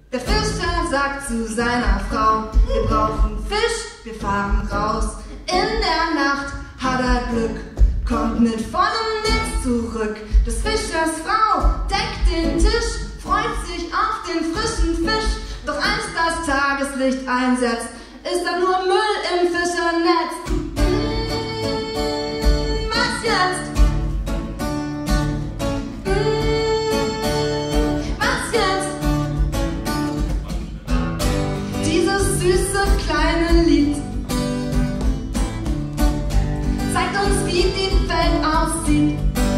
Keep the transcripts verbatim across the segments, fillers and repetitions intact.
Der Fischer sagt zu seiner Frau, wir brauchen Fisch, wir fahren raus. In der Nacht hat er Glück, kommt mit vollem Netz zurück. Des Fischers Frau deckt den Tisch, freut sich auf den frischen Fisch. Doch als das Tageslicht einsetzt, ist da nur Müll im Fischernetz. Mmh, was jetzt? Süße kleine Lied zeigt uns, wie die Welt aussieht.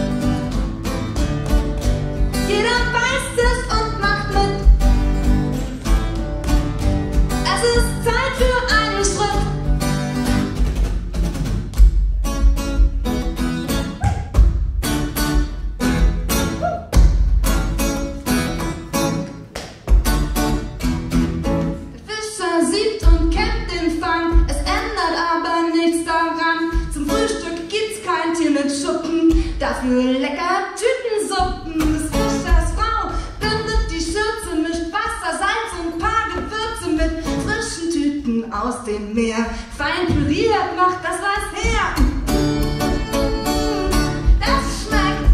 Jeder weiß es und macht mit. Es ist Zeit für einen Schritt. Sieht und kennt den Fang, es ändert aber nichts daran. Zum Frühstück gibt's kein Tier mit Schuppen, dafür lecker Tütensuppen. Des Fischers Frau bindet die Schürze, mischt Wasser, Salz und paar Gewürze mit frischen Tüten aus dem Meer. Fein püriert macht das was her. Das schmeckt.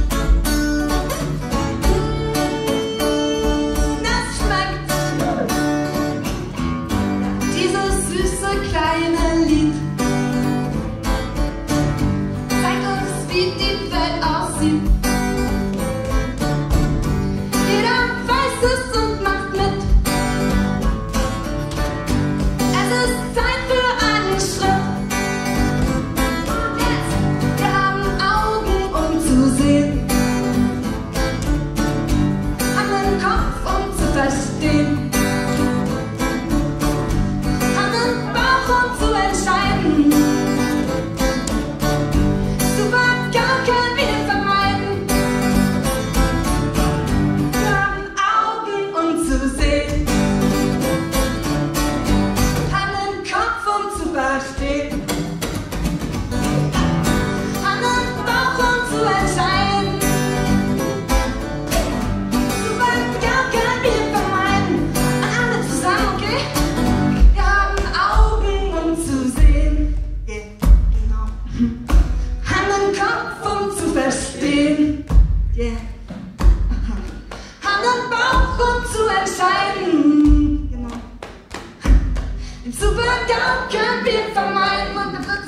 Kleine Lied zeigt uns, wie die Welt aussieht. Jeder weiß es und macht mit. Es ist Zeit für einen Schritt. Jetzt, wir haben Augen, um zu sehen, haben einen Kopf, um zu verstehen. Yeah. Haben einen Bauch, um zu entscheiden. Genau. Den Supergau können wir vermeiden und